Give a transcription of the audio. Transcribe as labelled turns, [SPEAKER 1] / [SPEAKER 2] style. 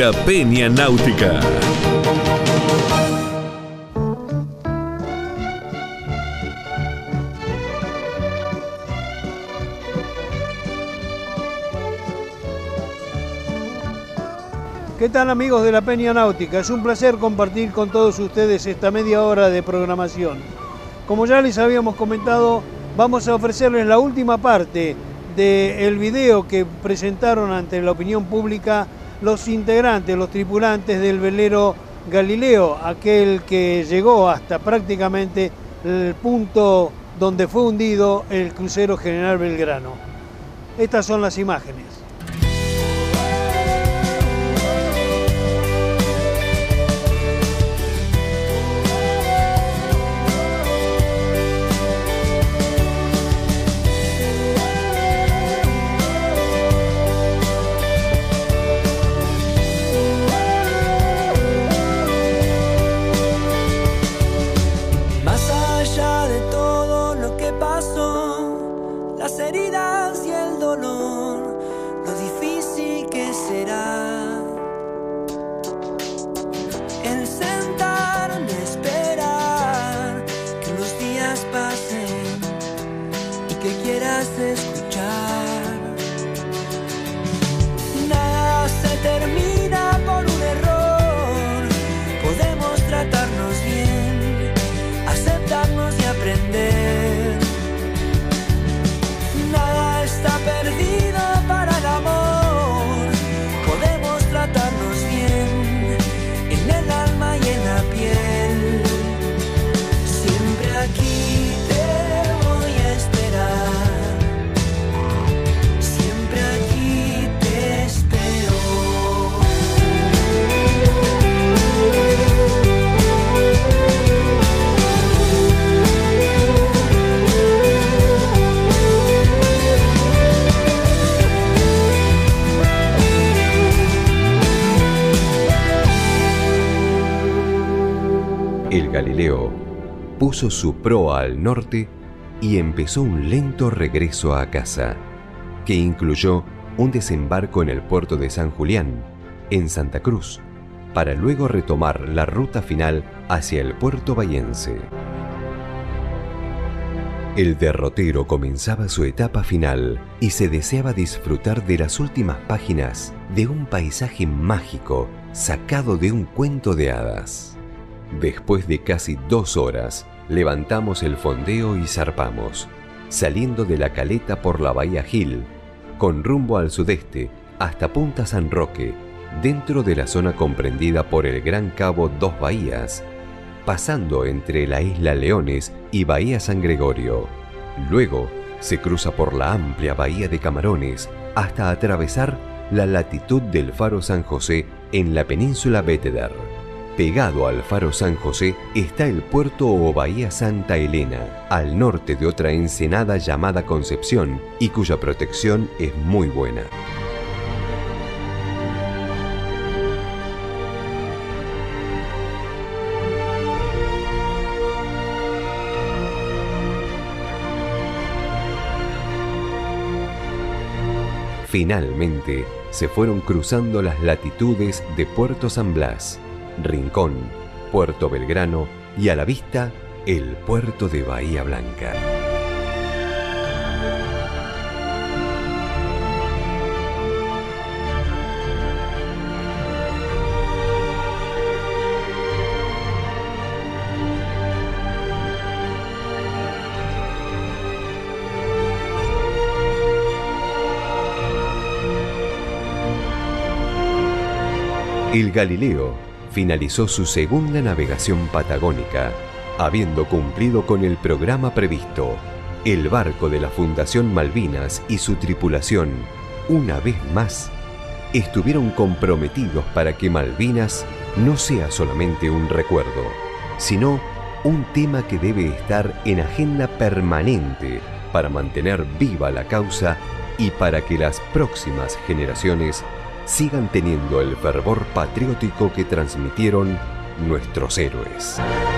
[SPEAKER 1] La Peña Náutica.
[SPEAKER 2] ¿Qué tal, amigos de La Peña Náutica? Es un placer compartir con todos ustedes esta media hora de programación. Como ya les habíamos comentado, vamos a ofrecerles la última parte del video que presentaron ante la opinión pública los integrantes, los tripulantes del velero Galileo, aquel que llegó hasta prácticamente el punto donde fue hundido el crucero General Belgrano. Estas son las imágenes.
[SPEAKER 3] El Galileo puso su proa al norte y empezó un lento regreso a casa, que incluyó un desembarco en el puerto de San Julián, en Santa Cruz, para luego retomar la ruta final hacia el puerto bahiense. El derrotero comenzaba su etapa final y se deseaba disfrutar de las últimas páginas de un paisaje mágico sacado de un cuento de hadas. Después de casi 2 horas, levantamos el fondeo y zarpamos, saliendo de la caleta por la bahía Gil, con rumbo al sudeste hasta Punta San Roque, dentro de la zona comprendida por el Gran Cabo Dos Bahías, pasando entre la isla Leones y Bahía San Gregorio. Luego se cruza por la amplia bahía de Camarones hasta atravesar la latitud del Faro San José en la península Béteder. Pegado al Faro San José está el puerto o bahía Santa Elena, al norte de otra ensenada llamada Concepción y cuya protección es muy buena. Finalmente, se fueron cruzando las latitudes de Puerto San Blas, Rincón, Puerto Belgrano y a la vista, el puerto de Bahía Blanca. El Galileo finalizó su segunda navegación patagónica, habiendo cumplido con el programa previsto. El barco de la Fundación Malvinas y su tripulación, una vez más, estuvieron comprometidos para que Malvinas no sea solamente un recuerdo, sino un tema que debe estar en agenda permanente para mantener viva la causa y para que las próximas generaciones sigan teniendo el fervor patriótico que transmitieron nuestros héroes.